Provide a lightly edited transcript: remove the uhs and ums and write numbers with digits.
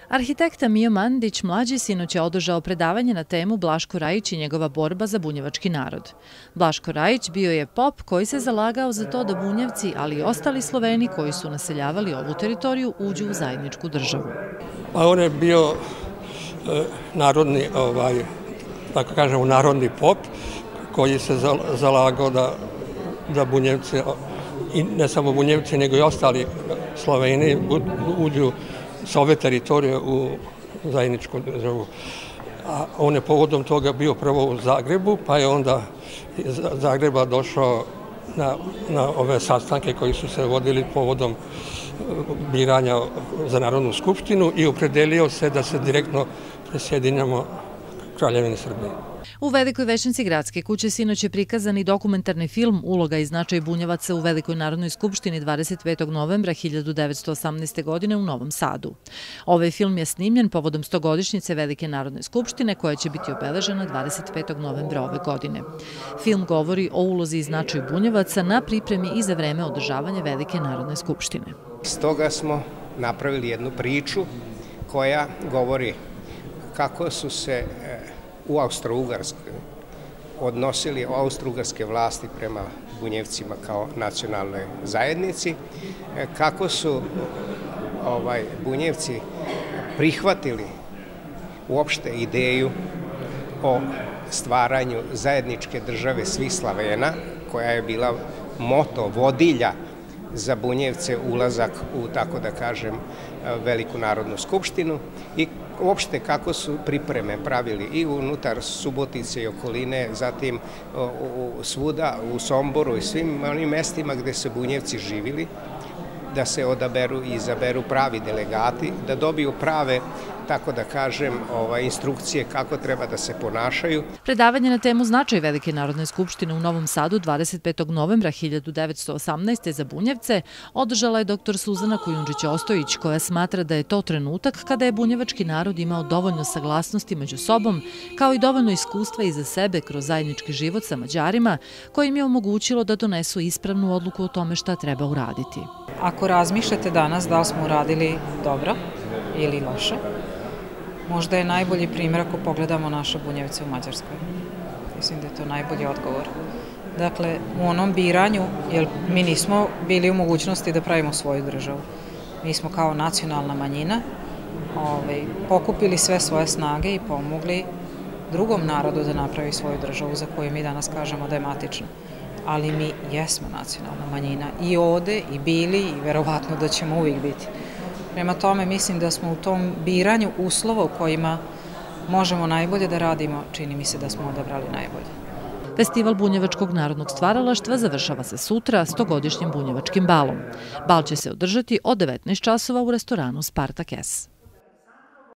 Arhitekta Mio Mandić mlađi sinoć je održao predavanje na temu Blaško Rajić i njegova borba za bunjevački narod. Blaško Rajić bio je pop koji se zalagao za to da Bunjevci, ali i ostali Sloveni koji su naseljavali ovu teritoriju, uđu u zajedničku državu. Pa on je bio narodni, tako kažemo, narodni pop koji se zalagao da Bunjevci, i ne samo Bunjevci, nego i ostali Sloveni uđu sa ove teritorije u zajedničku državu. A on je povodom toga bio prvo u Zagrebu, pa je onda iz Zagreba došao na ove sastanke koji su se vodili povodom biranja za Narodnu skupštinu i opredelio se da se direktno presjedinjamo Kraljevini Srbije. U Velikoj Većnici Gradske kuće sinoć je prikazan i dokumentarni film Uloga i značaj Bunjevaca u Velikoj Narodnoj skupštini 25. novembra 1918. godine u Novom Sadu. Ovaj film je snimljen povodom 100-godišnjice Velike Narodne skupštine koja će biti obeležena 25. novembra ove godine. Film govori o ulozi i značaju Bunjevaca na pripremi i za vreme održavanja Velike Narodne skupštine. Stoga smo napravili jednu priču koja govori kako su se u Austro-Ugarskoj odnosili austro-ugarske vlasti prema Bunjevcima kao nacionalnoj zajednici, kako su Bunjevci prihvatili uopšte ideju o stvaranju zajedničke države svih Slavena, koja je bila moto vodilja za Bunjevce ulazak u, tako da kažem, Veliku Narodnu skupštinu i uopšte kako su pripreme pravili i unutar Subotice i okoline, zatim svuda u Somboru i svim onim mestima gde se Bunjevci živili, da se odaberu i izaberu pravi delegati, da dobiju prave, tako da kažem, instrukcije kako treba da se ponašaju. Predavanje na temu značaj Velike Narodne skupštine u Novom Sadu 25. novembra 1918. za Bunjevce održala je dr. Suzana Kujundžić-Ostojić, koja smatra da je to trenutak kada je bunjevački narod imao dovoljno saglasnosti među sobom, kao i dovoljno iskustva iza sebe kroz zajednički život sa Mađarima, koje im je omogućilo da donesu ispravnu odluku o tome šta treba uraditi. Ako razmišljate danas da li smo uradili dobro ili loše, možda je najbolji primjer ako pogledamo naše Bunjevce u Mađarskoj. Mislim da je to najbolji odgovor. Dakle, u onom biranju, jer mi nismo bili u mogućnosti da pravimo svoju državu. Mi smo kao nacionalna manjina pokupili sve svoje snage i pomogli drugom narodu da napravi svoju državu za koju mi danas kažemo da je matična. Ali mi jesmo nacionalna manjina i ovde i bili i verovatno da ćemo uvijek biti. Prema tome mislim da smo u tom biranju uslova u kojima možemo najbolje da radimo, čini mi se da smo odabrali najbolje. Festival bunjevačkog narodnog stvaralaštva završava se sutra 100-godišnjim bunjevačkim balom. Bal će se održati od 19 časova u restoranu Spartak S.